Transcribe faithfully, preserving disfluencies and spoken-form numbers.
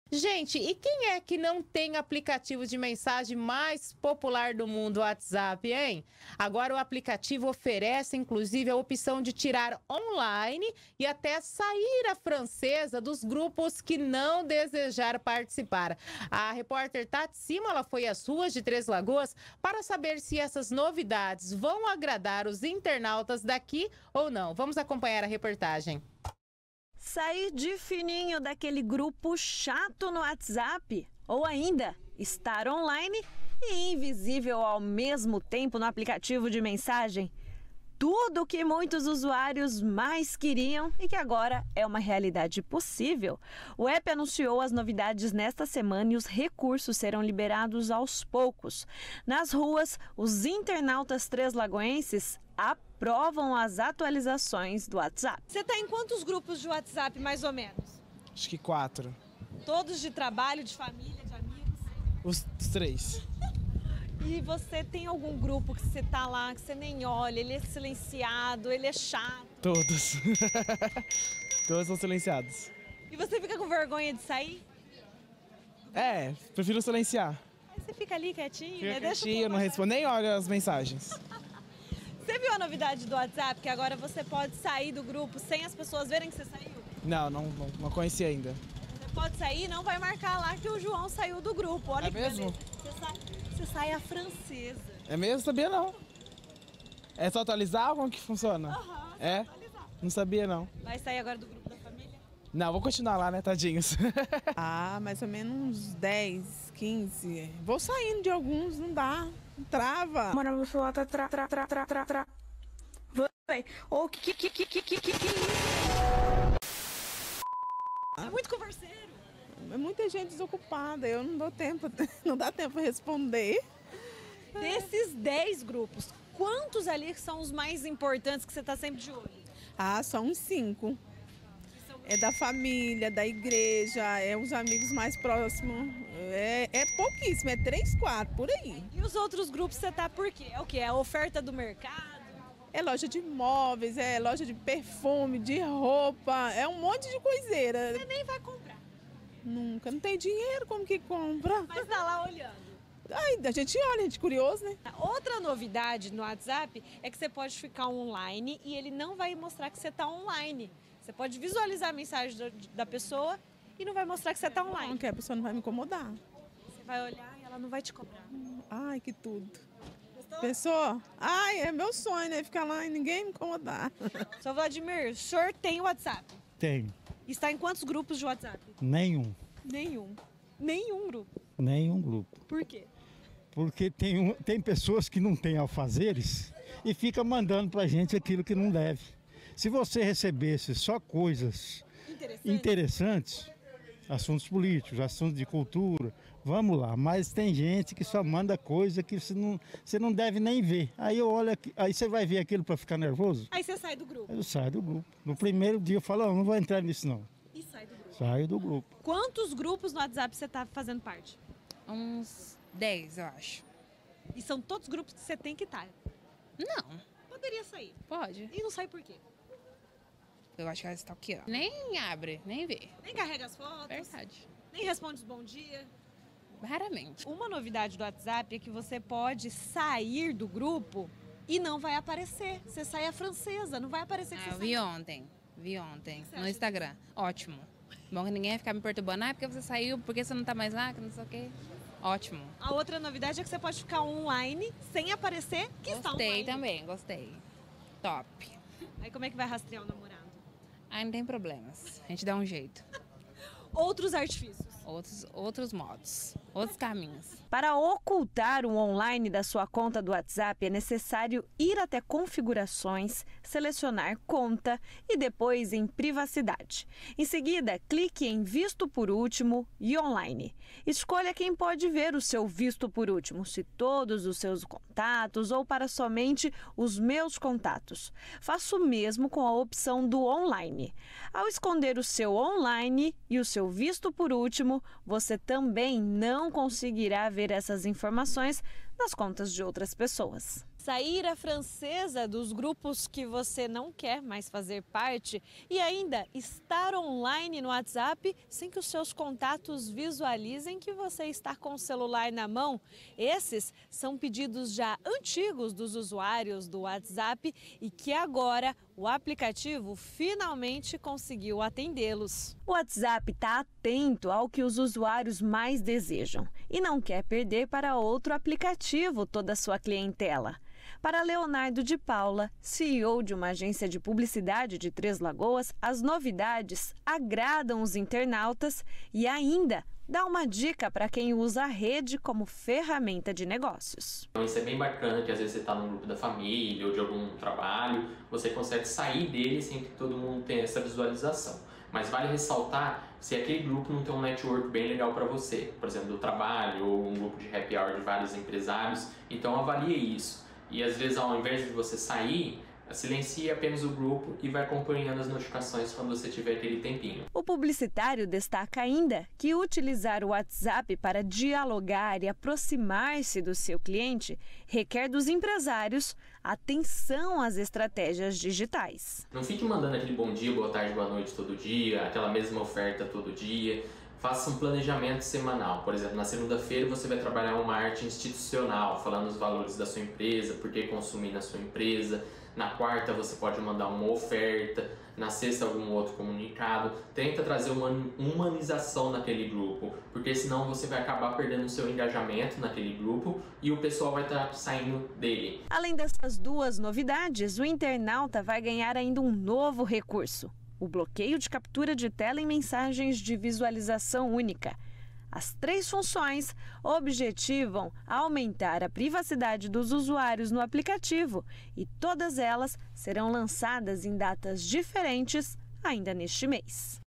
Gente, e quem é que não tem aplicativo de mensagem mais popular do mundo, o WhatsApp, hein? Agora o aplicativo oferece, inclusive, a opção de tirar online e até sair a francesa dos grupos que não desejar participar. A repórter Tati Sima, ela foi às ruas de Três Lagoas para saber se essas novidades vão agradar os internautas daqui ou não. Vamos acompanhar a reportagem. Sair de fininho daquele grupo chato no WhatsApp ou ainda estar online e invisível ao mesmo tempo no aplicativo de mensagem. Tudo o que muitos usuários mais queriam e que agora é uma realidade possível. O app anunciou as novidades nesta semana e os recursos serão liberados aos poucos. Nas ruas, os internautas treslagoenses aprovam as atualizações do WhatsApp. Você está em quantos grupos de WhatsApp, mais ou menos? Acho que quatro. Todos de trabalho, de família, de amigos? Os três. E você tem algum grupo que você tá lá, que você nem olha, ele é silenciado, ele é chato? Todos. Todos são silenciados. E você fica com vergonha de sair? É, prefiro silenciar. Aí você fica ali quietinho, Fica né? Deixa quietinho, eu não respondo, nem olho as mensagens. Você viu a novidade do WhatsApp, que agora você pode sair do grupo sem as pessoas verem que você saiu? Não, não, não, não conheci ainda. Você pode sair, não vai marcar lá que o João saiu do grupo. Olha É que mesmo? beleza. Você sai, você sai a francesa. É mesmo? Sabia não. É só atualizar ou como que funciona? Aham, É? atualizar. Não sabia não. Vai sair agora do grupo da família? Não, vou continuar lá, né, tadinhos. Ah, mais ou menos uns dez, quinze. Vou saindo de alguns, não dá. Trava. Mano, meu celular tá tra, tra, tra, tra, tra, tra. Vai. Ô, que, que, que, que, que, que, que É muito converseiro. É muita gente desocupada, eu não dou tempo, não dá tempo para responder. Desses dez grupos, quantos ali são os mais importantes que você está sempre de olho? Ah, só uns cinco. É da família, da igreja, é os amigos mais próximos. É, é pouquíssimo, é três, quatro, por aí. E os outros grupos você tá por quê? É o quê? É a oferta do mercado? É loja de móveis, é loja de perfume, de roupa, é um monte de coiseira. Você nem vai comprar. Nunca, não tem dinheiro, como que compra? Mas tá lá olhando. Ai, a gente olha, a gente é curioso, né? Outra novidade no WhatsApp é que você pode ficar online e ele não vai mostrar que você tá online. Você pode visualizar a mensagem da, da pessoa e não vai mostrar que você tá online. Não, que a pessoa não vai me incomodar. Você vai olhar e ela não vai te cobrar. Ai, que tudo. Gostou? Pessoa, ai, é meu sonho, né? Ficar lá e ninguém me incomodar. Seu Vladimir, o senhor tem WhatsApp? Tenho. Está em quantos grupos de WhatsApp? Nenhum. Nenhum. Nenhum grupo. Nenhum grupo. Por quê? Porque tem, um- tem pessoas que não têm alfazeres e fica mandando pra gente aquilo que não deve. Se você recebesse só coisas Interessante. interessantes, assuntos políticos, assuntos de cultura, vamos lá. Mas tem gente que só manda coisa que você não, você não deve nem ver. Aí eu olho, aqui- aí você vai ver aquilo para ficar nervoso? Aí você sai do grupo Eu saio do grupo. No primeiro dia eu falo, "Ó, não vou entrar nisso não." e sai do grupo. Saio do grupo. Quantos grupos no WhatsApp você está fazendo parte? Uns dez, eu acho. E são todos grupos que você tem que estar. Não, Poderia sair. pode. E não sai por quê? Eu acho que ela está aqui, ó. Nem abre, nem vê. Nem carrega as fotos, Verdade. nem responde os bom dia. Raramente. Uma novidade do WhatsApp é que você pode sair do grupo e não vai aparecer. Você sai a francesa, não vai aparecer que Ah, eu você vi saiu. ontem. Vi ontem. você No acha Instagram. Ótimo. Bom que ninguém vai ficar me perturbando. Ah, porque você saiu, porque você não tá mais lá, que não sei o quê. Ótimo. A outra novidade é que você pode ficar online sem aparecer que está Gostei online. também, gostei. Top. Aí como é que vai rastrear o namorado? Aí não tem problemas. A gente dá um jeito. Outros artifícios. Outros, outros modos. Outros caminhos. Para ocultar o online da sua conta do WhatsApp, é necessário ir até configurações, selecionar conta e depois em privacidade. Em seguida, clique em visto por último e online. Escolha quem pode ver o seu visto por último, se todos os seus contatos ou para somente os meus contatos. Faça o mesmo com a opção do online. Ao esconder o seu online e o seu visto por último, você também não conseguirá ver essas informações nas contas de outras pessoas. sair à francesa dos grupos que você não quer mais fazer parte e ainda estar online no WhatsApp sem que os seus contatos visualizem que você está com o celular na mão. Esses são pedidos já antigos dos usuários do WhatsApp e que agora o aplicativo finalmente conseguiu atendê-los. O WhatsApp está atento ao que os usuários mais desejam e não quer perder para outro aplicativo toda a sua clientela. Para Leonardo de Paula, C E O de uma agência de publicidade de Três Lagoas, as novidades agradam os internautas e ainda dá uma dica para quem usa a rede como ferramenta de negócios. Isso é bem bacana, que às vezes você está num grupo da família ou de algum trabalho, você consegue sair dele sem que todo mundo tenha essa visualização. Mas vale ressaltar se aquele grupo não tem um network bem legal para você, por exemplo, do trabalho ou um grupo de happy hour de vários empresários, então avalie isso. E às vezes, ao invés de você sair, silencie apenas o grupo e vai acompanhando as notificações quando você tiver aquele tempinho. O publicitário destaca ainda que utilizar o WhatsApp para dialogar e aproximar-se do seu cliente requer dos empresários atenção às estratégias digitais. Não fique mandando aquele bom dia, boa tarde, boa noite todo dia, aquela mesma oferta todo dia. Faça um planejamento semanal. Por exemplo, na segunda-feira você vai trabalhar uma arte institucional, falando os valores da sua empresa, por que consumir na sua empresa. Na quarta você pode mandar uma oferta, na sexta algum outro comunicado. Tenta trazer uma humanização naquele grupo, porque senão você vai acabar perdendo o seu engajamento naquele grupo e o pessoal vai estar saindo dele. Além dessas duas novidades, o internauta vai ganhar ainda um novo recurso: o bloqueio de captura de tela em mensagens de visualização única. As três funções objetivam aumentar a privacidade dos usuários no aplicativo e todas elas serão lançadas em datas diferentes ainda neste mês.